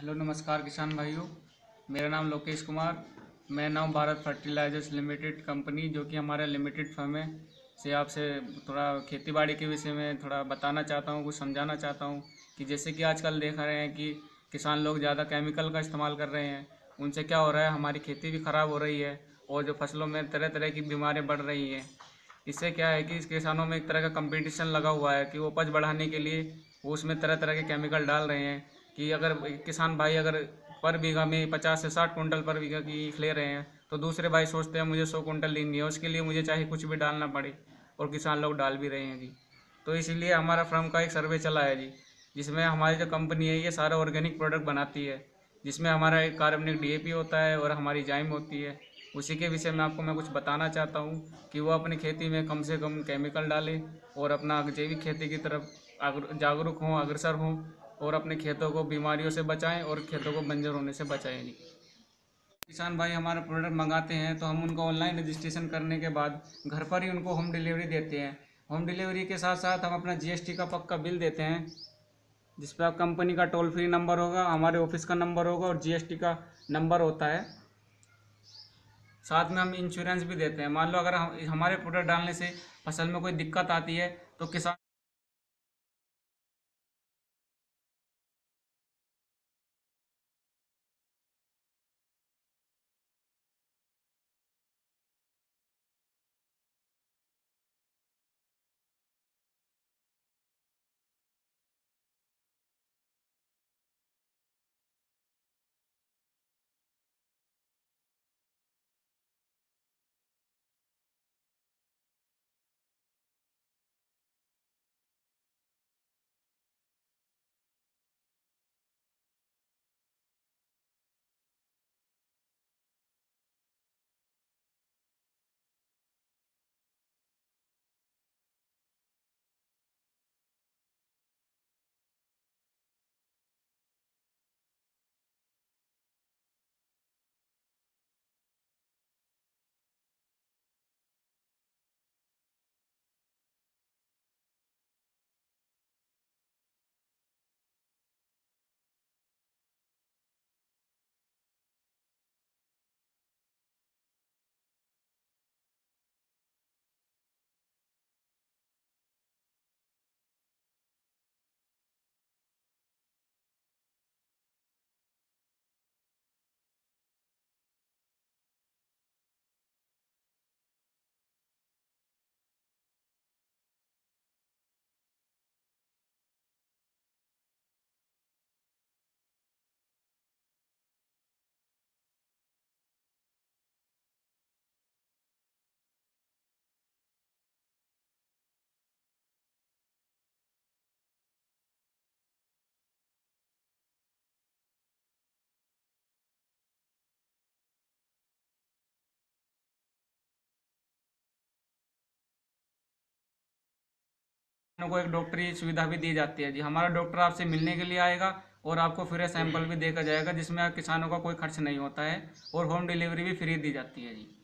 Hello नमस्कार किसान भाइयों। मेरा नाम लोकेश कुमार। मैं नव भारत फर्टिलाइजर्स लिमिटेड कंपनी जो कि हमारा लिमिटेड फर्म है से आपसे थोड़ा खेतीबाड़ी के विषय में थोड़ा बताना चाहता हूँ, कुछ समझाना चाहता हूँ कि जैसे कि आजकल देख रहे हैं कि किसान लोग ज़्यादा केमिकल का इस्तेमाल कर रहे हैं। उनसे क्या हो रहा है, हमारी खेती भी ख़राब हो रही है और जो फसलों में तरह तरह की बीमारियाँ बढ़ रही हैं। इससे क्या है कि इस किसानों में एक तरह का कंपटीशन लगा हुआ है कि वो उपज बढ़ाने के लिए वो उसमें तरह तरह के केमिकल डाल रहे हैं। कि अगर किसान भाई अगर पर बीघा में 50 से 60 कुंटल पर बीघा की ईख ले रहे हैं तो दूसरे भाई सोचते हैं मुझे 100 कुंटल लेनी है, उसके लिए मुझे चाहे कुछ भी डालना पड़े, और किसान लोग डाल भी रहे हैं जी। तो इसीलिए हमारा फर्म का एक सर्वे चला है जी, जिसमें हमारी जो कंपनी है ये सारा ऑर्गेनिक प्रोडक्ट बनाती है, जिसमें हमारा एक कार्बनिक डीएपी होता है और हमारी जाइम होती है। उसी के विषय में आपको मैं कुछ बताना चाहता हूँ कि वो अपनी खेती में कम से कम केमिकल डालें और अपना जैविक खेती की तरफ जागरूक हों, अग्रसर हों, और अपने खेतों को बीमारियों से बचाएं और खेतों को बंजर होने से बचाएं जी। किसान भाई हमारा प्रोडक्ट मंगाते हैं तो हम उनको ऑनलाइन रजिस्ट्रेशन करने के बाद घर पर ही उनको होम डिलीवरी देते हैं। होम डिलीवरी के साथ साथ हम अपना जीएसटी का पक्का बिल देते हैं, जिस पर कंपनी का टोल फ्री नंबर होगा, हमारे ऑफिस का नंबर होगा और जीएसटी का नंबर होता है। साथ में हम इंश्योरेंस भी देते हैं। मान लो अगर हमारे प्रोडक्ट डालने से फसल में कोई दिक्कत आती है तो किसान को एक डॉक्टरी सुविधा भी दी जाती है जी। हमारा डॉक्टर आपसे मिलने के लिए आएगा और आपको फ्री सैंपल भी देखा जाएगा, जिसमें किसानों का कोई खर्च नहीं होता है और होम डिलीवरी भी फ्री दी जाती है जी।